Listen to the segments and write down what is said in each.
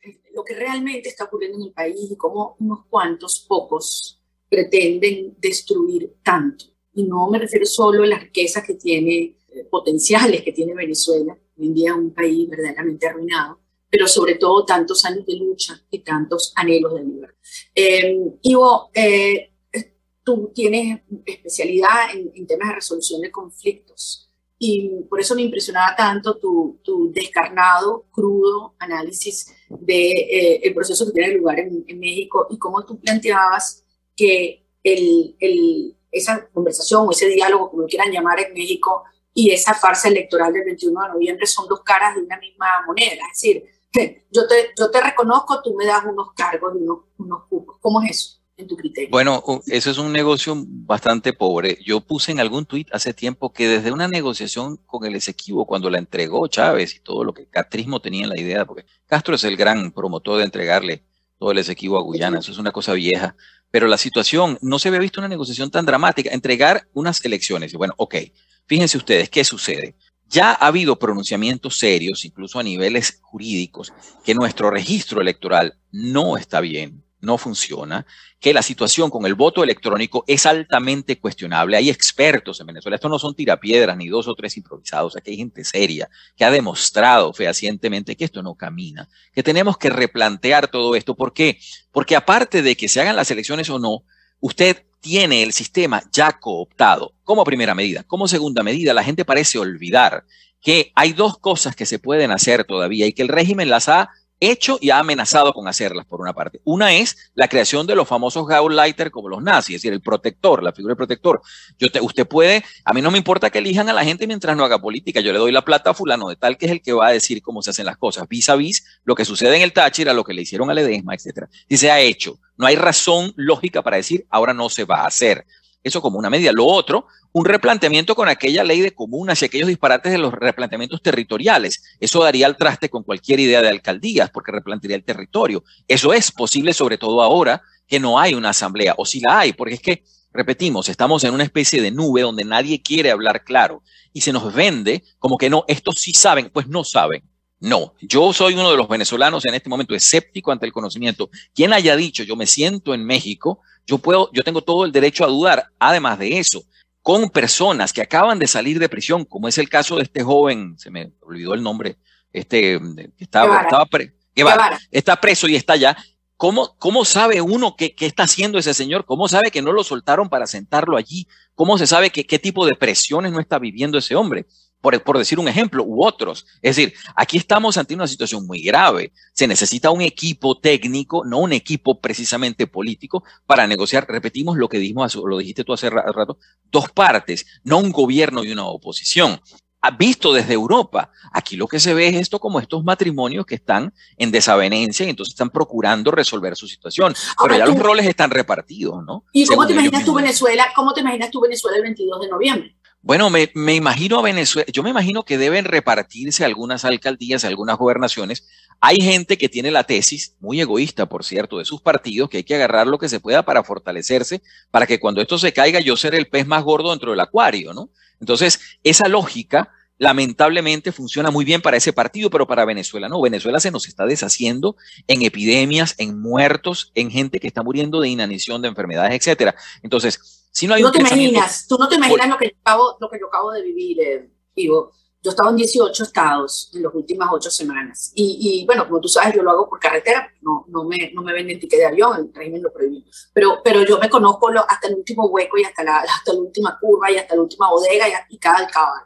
lo que realmente está ocurriendo en el país y cómo unos cuantos, pocos, pretenden destruir tanto. Y no me refiero solo a las riquezas que tiene, potenciales que tiene Venezuela, hoy en día es un país verdaderamente arruinado, pero sobre todo tantos años de lucha y tantos anhelos de libertad. Ivo, tú tienes especialidad en temas de resolución de conflictos y por eso me impresionaba tanto tu descarnado, crudo análisis de el proceso que tiene lugar en México y cómo tú planteabas que esa conversación o ese diálogo, como lo quieran llamar en México, y esa farsa electoral del 21 de noviembre son dos caras de una misma moneda. Es decir, yo te reconozco, tú me das unos cargos y unos cupos. ¿Cómo es eso, en tu criterio? Bueno, eso es un negocio bastante pobre. Yo puse en algún tuit hace tiempo que desde una negociación con el Esequibo, cuando la entregó Chávez y todo lo que catrismo tenía en la idea, porque Castro es el gran promotor de entregarle todo el Esequibo a Guyana, eso es una cosa vieja, pero la situación, no se había visto una negociación tan dramática, entregar unas elecciones. Y bueno, ok, fíjense ustedes, ¿qué sucede? Ya ha habido pronunciamientos serios, incluso a niveles jurídicos, que nuestro registro electoral no está bien, no funciona, que la situación con el voto electrónico es altamente cuestionable. Hay expertos en Venezuela, esto no son tirapiedras ni dos o tres improvisados, aquí hay gente seria que ha demostrado fehacientemente que esto no camina, que tenemos que replantear todo esto. ¿Por qué? Porque aparte de que se hagan las elecciones o no, usted tiene el sistema ya cooptado como primera medida. Como segunda medida, la gente parece olvidar que hay dos cosas que se pueden hacer todavía y que el régimen las ha hecho y ha amenazado con hacerlas, por una parte. Una es la creación de los famosos Gauleiter como los nazis, es decir, el protector, la figura del protector. Usted puede, a mí no me importa que elijan a la gente mientras no haga política, yo le doy la plata a fulano de tal que es el que va a decir cómo se hacen las cosas, vis a vis lo que sucede en el Táchira, lo que le hicieron a Ledesma, etcétera. Si se ha hecho, no hay razón lógica para decir ahora no se va a hacer. Eso como una medida. Lo otro, un replanteamiento con aquella ley de comunas y aquellos disparates de los replanteamientos territoriales. Eso daría al traste con cualquier idea de alcaldías porque replantearía el territorio. Eso es posible, sobre todo ahora que no hay una asamblea, o si la hay, porque es que, repetimos, estamos en una especie de nube donde nadie quiere hablar claro y se nos vende como que no, estos sí saben, pues no saben. No, yo soy uno de los venezolanos en este momento escéptico ante el conocimiento. Quien haya dicho yo me siento en México, yo tengo todo el derecho a dudar. Además de eso, con personas que acaban de salir de prisión, como es el caso de este joven, se me olvidó el nombre, que está preso y está allá. ¿Cómo sabe uno qué está haciendo ese señor? ¿Cómo sabe que no lo soltaron para sentarlo allí? ¿Cómo se sabe qué tipo de presiones no está viviendo ese hombre? Por decir un ejemplo, u otros. Es decir, aquí estamos ante una situación muy grave. Se necesita un equipo técnico, no un equipo precisamente político, para negociar, repetimos lo que dijimos, lo dijiste tú hace rato, dos partes, no un gobierno y una oposición. Visto desde Europa, aquí lo que se ve es esto como estos matrimonios que están en desavenencia y entonces están procurando resolver su situación. Pero ya los roles están repartidos, ¿no? ¿Y cómo te imaginas tú Venezuela? ¿Cómo te imaginas tú Venezuela el 22 de noviembre? Bueno, me imagino a Venezuela, yo me imagino que deben repartirse algunas alcaldías, algunas gobernaciones. Hay gente que tiene la tesis, muy egoísta, por cierto, de sus partidos, que hay que agarrar lo que se pueda para fortalecerse, para que cuando esto se caiga yo ser el pez más gordo dentro del acuario, ¿no? Entonces, esa lógica lamentablemente funciona muy bien para ese partido, pero para Venezuela no. Venezuela se nos está deshaciendo en epidemias, en muertos, en gente que está muriendo de inanición, de enfermedades, etcétera. Entonces, si no hay tú no te imaginas lo que yo acabo de vivir, Ivo. Yo estaba en 18 estados en las últimas 8 semanas. Y bueno, como tú sabes, yo lo hago por carretera, no me venden ticket de avión, el régimen lo prohíbe. Pero yo me conozco hasta el último hueco y hasta la última curva y hasta la última bodega y cada alcabala.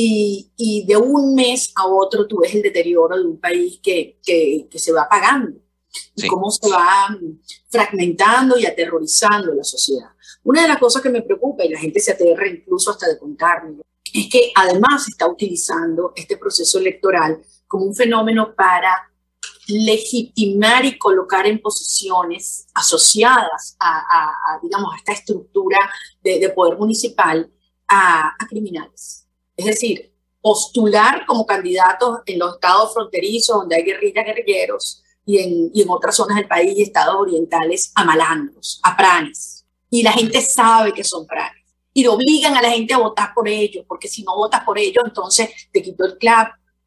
Y de un mes a otro tú ves el deterioro de un país que se va apagando. Y cómo se va fragmentando y aterrorizando la sociedad. Una de las cosas que me preocupa, y la gente se aterra incluso hasta de contármelo, es que además se está utilizando este proceso electoral como un fenómeno para legitimar y colocar en posiciones asociadas digamos, a esta estructura de poder municipal a criminales. Es decir, postular como candidatos en los estados fronterizos donde hay guerrillas, guerrilleros, y en otras zonas del país y estados orientales a malandros, a pranes. Y la gente sabe que son pranes. Y obligan a la gente a votar por ellos, porque si no votas por ellos, entonces te quito el CLAP,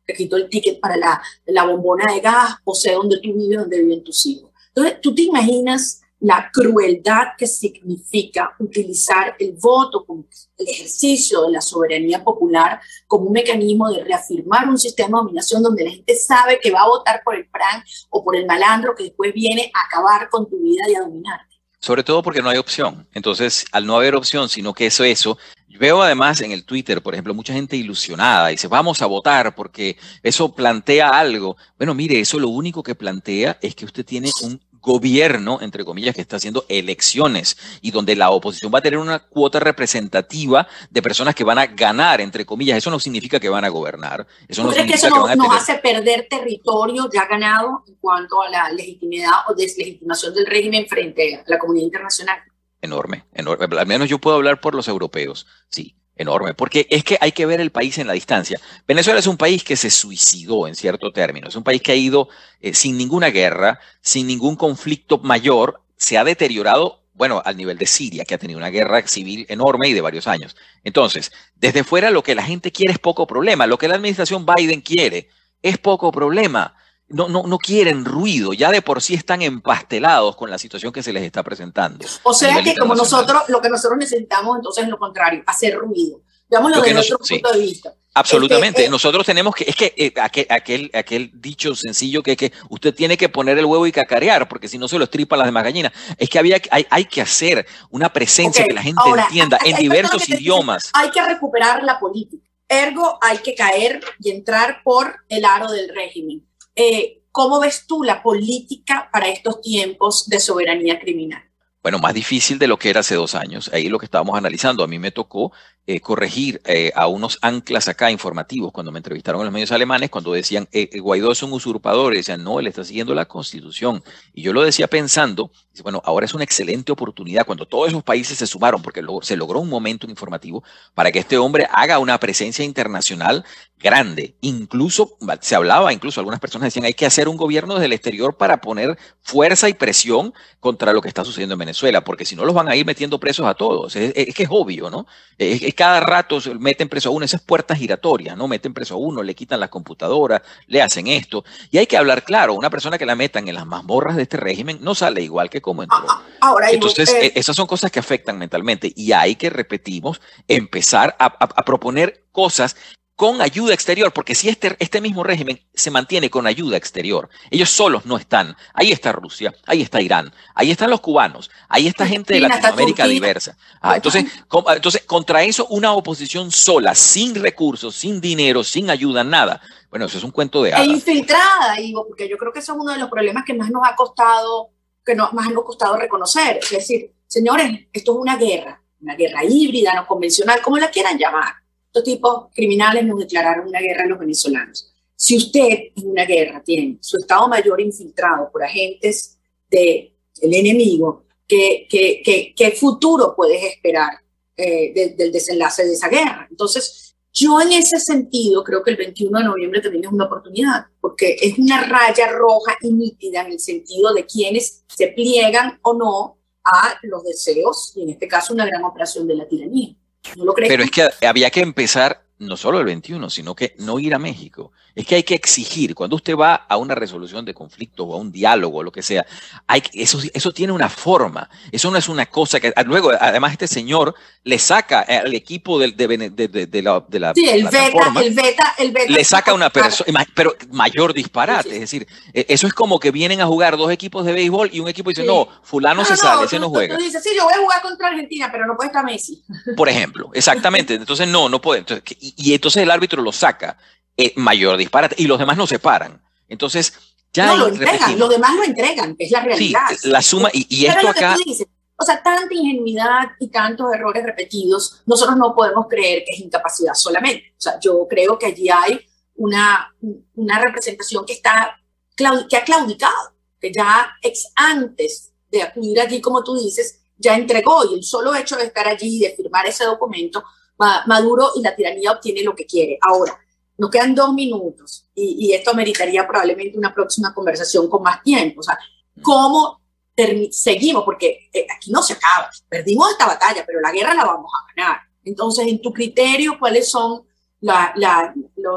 te quito el ticket para la bombona de gas, o sé dónde tú vives, dónde viven tus hijos. Entonces, tú te imaginas la crueldad que significa utilizar el voto como el ejercicio de la soberanía popular como un mecanismo de reafirmar un sistema de dominación donde la gente sabe que va a votar por el PRAN o por el malandro que después viene a acabar con tu vida y a dominarte. Sobre todo porque no hay opción. Entonces, al no haber opción, sino que eso, veo además en el Twitter, por ejemplo, mucha gente ilusionada, dice, vamos a votar porque eso plantea algo. Bueno, mire, eso lo único que plantea es que usted tiene un gobierno, entre comillas, que está haciendo elecciones y donde la oposición va a tener una cuota representativa de personas que van a ganar, entre comillas. Eso no significa que van a gobernar. Eso no significa que eso nos hace perder territorio ya ganado en cuanto a la legitimidad o deslegitimación del régimen frente a la comunidad internacional? Enorme, enorme. Al menos yo puedo hablar por los europeos, sí. Enorme, porque es que hay que ver el país en la distancia. Venezuela es un país que se suicidó en cierto término, es un país que ha ido sin ninguna guerra, sin ningún conflicto mayor, se ha deteriorado, bueno, al nivel de Siria, que ha tenido una guerra civil enorme y de varios años. Entonces, desde fuera lo que la gente quiere es poco problema, lo que la administración Biden quiere es poco problema. No quieren ruido, ya de por sí están empastelados con la situación que se les está presentando. O sea que como nosotros, lo que nosotros necesitamos entonces es lo contrario, hacer ruido. Veámoslo desde otro punto de vista. Absolutamente. Nosotros tenemos que, aquel dicho sencillo que usted tiene que poner el huevo y cacarear, porque si no se lo estripan las demás gallinas. Es que hay que hacer una presencia que la gente entienda en diversos idiomas. Hay que recuperar la política. Ergo, hay que caer y entrar por el aro del régimen. ¿Cómo ves tú la política para estos tiempos de soberanía criminal? Bueno, más difícil de lo que era hace 2 años. Ahí lo que estábamos analizando. A mí me tocó corregir a unos anclas acá informativos cuando me entrevistaron en los medios alemanes, cuando decían Guaidó es un usurpador, y decían no, él está siguiendo la Constitución. Y yo lo decía pensando, bueno, ahora es una excelente oportunidad cuando todos esos países se sumaron, porque se logró un momento informativo para que este hombre haga una presencia internacional grande. Incluso se hablaba, incluso algunas personas decían hay que hacer un gobierno desde el exterior para poner fuerza y presión contra lo que está sucediendo en Venezuela, porque si no los van a ir metiendo presos a todos. Es que es obvio, ¿no? Cada rato meten preso a uno, esas puertas giratorias, ¿no? Meten preso a uno, le quitan las computadoras, le hacen esto. Y hay que hablar claro, una persona que la metan en las mazmorras de este régimen no sale igual que como entró. Entonces, esas son cosas que afectan mentalmente y hay que, repetimos, empezar a proponer cosas con ayuda exterior, porque si este mismo régimen se mantiene con ayuda exterior, ellos solos no están. Ahí está Rusia, ahí está Irán, ahí están los cubanos, ahí está gente de Latinoamérica diversa. Entonces, contra eso, una oposición sola, sin recursos, sin dinero, sin ayuda, nada. Bueno, eso es un cuento de hadas. Infiltrada, Ivo, porque yo creo que eso es uno de los problemas que más nos ha costado, reconocer. Es decir, señores, esto es una guerra híbrida, no convencional, como la quieran llamar. Estos tipos criminales nos declararon una guerra a los venezolanos. Si usted en una guerra tiene su Estado Mayor infiltrado por agentes del enemigo, ¿qué futuro puedes esperar del desenlace de esa guerra? Entonces, yo en ese sentido creo que el 21 de noviembre también es una oportunidad, porque es una raya roja y nítida en el sentido de quienes se pliegan o no a los deseos, y en este caso una gran operación de la tiranía. ¿No lo crees? Pero es que había que empezar no solo el 21, sino que no ir a México. Es que hay que exigir, cuando usted va a una resolución de conflicto o a un diálogo o lo que sea, eso tiene una forma. Eso no es una cosa que... Luego, además, este señor le saca al equipo de la sí, el beta le saca una persona, pero mayor disparate. Sí. Es decir, eso es como que vienen a jugar 2 equipos de béisbol y un equipo dice, no, fulano se sale, ese no juega. Tú dices, sí, yo voy a jugar contra Argentina, pero no puede estar Messi. Por ejemplo, exactamente. Entonces, no puede. Entonces, y entonces el árbitro lo saca. Mayor disparate, y los demás no se paran. Entonces, ya no, lo entregan, los demás lo entregan, es la realidad. Sí, la suma, y esto acá... O sea, tanta ingenuidad y tantos errores repetidos, nosotros no podemos creer que es incapacidad solamente. O sea, yo creo que allí hay una representación que ha claudicado, que ya antes de acudir allí, como tú dices, ya entregó, y el solo hecho de estar allí y de firmar ese documento, Maduro y la tiranía obtiene lo que quiere. Ahora, nos quedan 2 minutos y esto meritaría probablemente una próxima conversación con más tiempo. O sea, ¿cómo seguimos? Porque aquí no se acaba. Perdimos esta batalla, pero la guerra la vamos a ganar. Entonces, en tu criterio, ¿cuáles son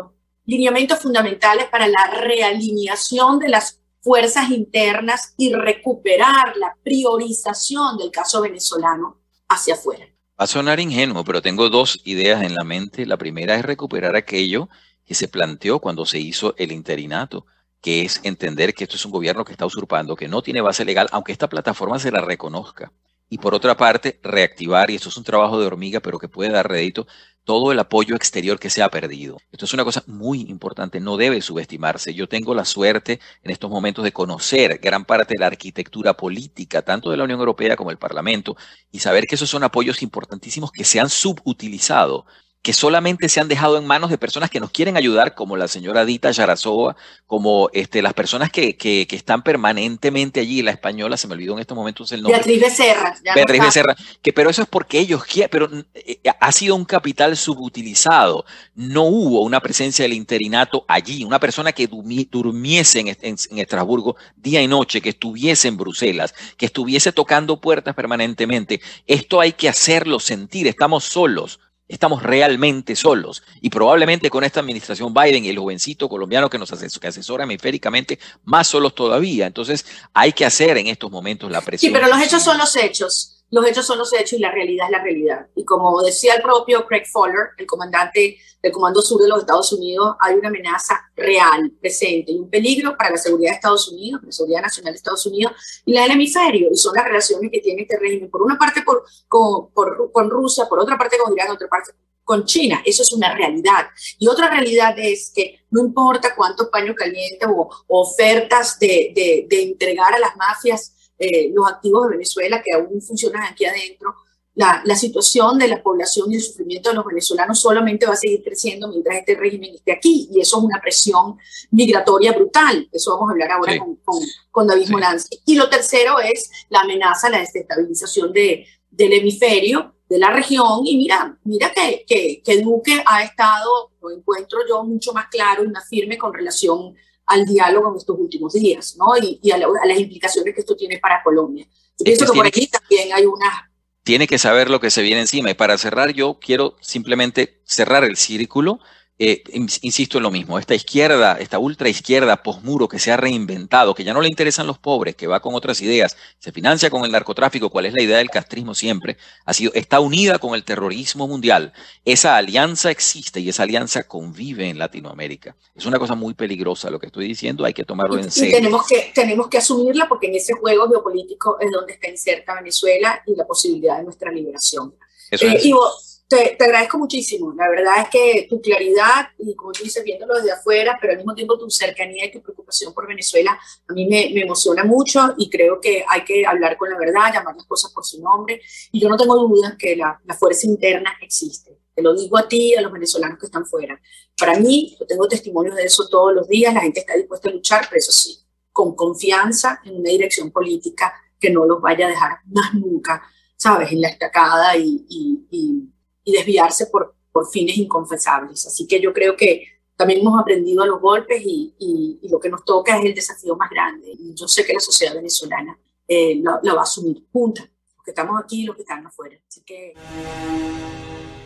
lineamientos fundamentales para la realineación de las fuerzas internas y recuperar la priorización del caso venezolano hacia afuera. Va a sonar ingenuo, pero tengo dos ideas en la mente. La primera es recuperar aquello que se planteó cuando se hizo el interinato, que es entender que esto es un gobierno que está usurpando, que no tiene base legal, aunque esta plataforma se la reconozca. Y por otra parte, reactivar, y esto es un trabajo de hormiga, pero que puede dar rédito, todo el apoyo exterior que se ha perdido. Esto es una cosa muy importante, no debe subestimarse. Yo tengo la suerte en estos momentos de conocer gran parte de la arquitectura política, tanto de la Unión Europea como el Parlamento, y saber que esos son apoyos importantísimos que se han subutilizado, que solamente se han dejado en manos de personas que nos quieren ayudar, como la señora Dita Yarazova, como las personas que están permanentemente allí, la española, se me olvidó en estos momentos el nombre. Beatriz Becerra. Beatriz Becerra, pero eso es porque ellos quieren, pero ha sido un capital subutilizado. No hubo una presencia del interinato allí, una persona que durmiese en Estrasburgo día y noche, que estuviese en Bruselas, que estuviese tocando puertas permanentemente. Esto hay que hacerlo sentir, estamos solos. Estamos realmente solos y probablemente con esta administración Biden y el jovencito colombiano que asesora hemisféricamente, más solos todavía. Entonces hay que hacer en estos momentos la presión. Sí, pero los hechos son los hechos. Los hechos son los hechos y la realidad es la realidad. Y como decía el propio Craig Fowler, el comandante del Comando Sur de los Estados Unidos, hay una amenaza real, presente, y un peligro para la seguridad de Estados Unidos, la seguridad nacional de Estados Unidos y la del hemisferio. Y son las relaciones que tiene este régimen, por una parte con Rusia, por otra parte con Irán, otra parte con China. Eso es una realidad. Y otra realidad es que no importa cuántos paños calientes o ofertas de entregar a las mafias los activos de Venezuela que aún funcionan aquí adentro, la situación de la población y el sufrimiento de los venezolanos solamente va a seguir creciendo mientras este régimen esté aquí, y eso es una presión migratoria brutal. Eso vamos a hablar ahora sí. con David Moranzi. Y lo tercero es la amenaza, la desestabilización del hemisferio, de la región, y mira que Duque ha estado, lo encuentro yo, mucho más claro y más firme con relación al diálogo en estos últimos días, ¿no? Y a las implicaciones que esto tiene para Colombia. Yo pienso que por aquí también hay una... Tiene que saber lo que se viene encima. Y para cerrar, yo quiero simplemente cerrar el círculo. Insisto en lo mismo, esta izquierda, esta ultra izquierda posmuro que se ha reinventado, que ya no le interesan los pobres, que va con otras ideas, se financia con el narcotráfico, cuál es la idea del castrismo siempre, está unida con el terrorismo mundial. Esa alianza existe y esa alianza convive en Latinoamérica. Es una cosa muy peligrosa lo que estoy diciendo, hay que tomarlo en serio. Y tenemos que asumirla, porque en ese juego geopolítico es donde está inserta Venezuela y la posibilidad de nuestra liberación. Eso es. Ivo, te agradezco muchísimo. La verdad es que tu claridad, y como tú dices, viéndolo desde afuera, pero al mismo tiempo tu cercanía y tu preocupación por Venezuela, a mí me emociona mucho, y creo que hay que hablar con la verdad, llamar las cosas por su nombre. Y yo no tengo dudas que la fuerza interna existe. Te lo digo a ti y a los venezolanos que están fuera. Para mí, yo tengo testimonios de eso todos los días, la gente está dispuesta a luchar, pero eso sí, con confianza en una dirección política que no los vaya a dejar más nunca, ¿sabes?, en la estacada y desviarse por fines inconfesables. Así que yo creo que también hemos aprendido a los golpes, y lo que nos toca es el desafío más grande. Y yo sé que la sociedad venezolana la va a asumir junta, los que estamos aquí y los que están afuera. Así que...